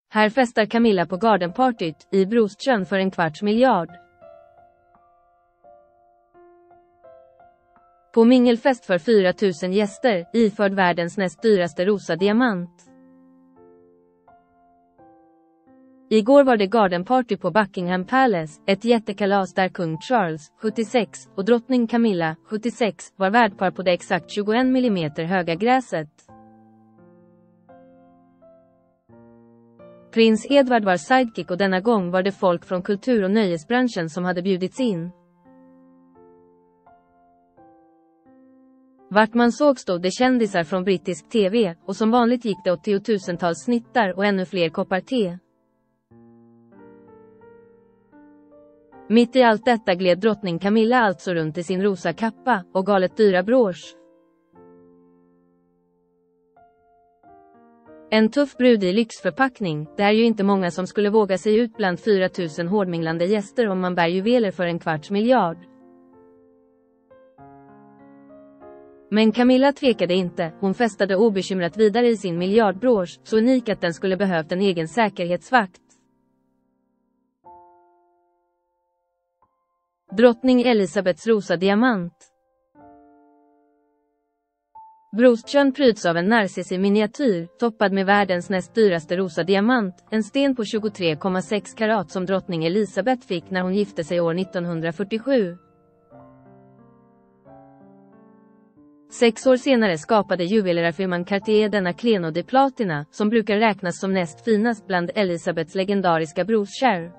Här festar Camilla på gardenpartyt i Broströn för 250 miljoner. På mingelfest för 4 000 gäster, iförd världens näst dyraste rosa diamant. Igår var det gardenparty på Buckingham Palace, ett jättekalas där kung Charles, 76, och drottning Camilla, 76, var värdpar på det exakt 21 mm höga gräset. Prins Edward var sidekick och denna gång var det folk från kultur- och nöjesbranschen som hade bjudits in. Vart man såg stod det kändisar från brittisk tv, och som vanligt gick det åt tiotusentals snittar och ännu fler koppar te. Mitt i allt detta gled drottning Camilla alltså runt i sin rosa kappa och galet dyra brosch. En tuff brud i lyxförpackning, det är ju inte många som skulle våga sig ut bland 4 000 hårdminglande gäster om man bär juveler för 250 miljoner. Men Camilla tvekade inte, hon festade obekymrat vidare i sin miljardbrosch, så unik att den skulle behövt en egen säkerhetsvakt. Drottning Elizabeths rosa diamant. Broströn pryds av en narciss i miniatyr, toppad med världens näst dyraste rosa diamant, en sten på 23,6 karat som drottning Elizabeth fick när hon gifte sig år 1947. 6 år senare skapade juvelerarfirman Cartier denna Cleno de Platina, som brukar räknas som näst finast bland Elizabeths legendariska broskär.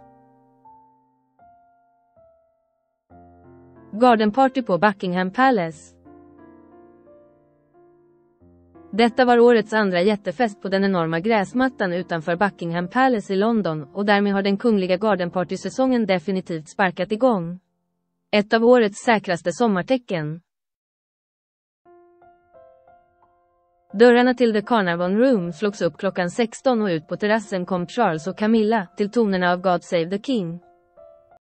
Gardenparty på Buckingham Palace. Detta var årets andra jättefest på den enorma gräsmattan utanför Buckingham Palace i London, och därmed har den kungliga gardenparty-säsongen definitivt sparkat igång. Ett av årets säkraste sommartecken. Dörrarna till The Carnarvon Room slogs upp klockan 16 och ut på terrassen kom Charles och Camilla, till tonerna av God Save the King.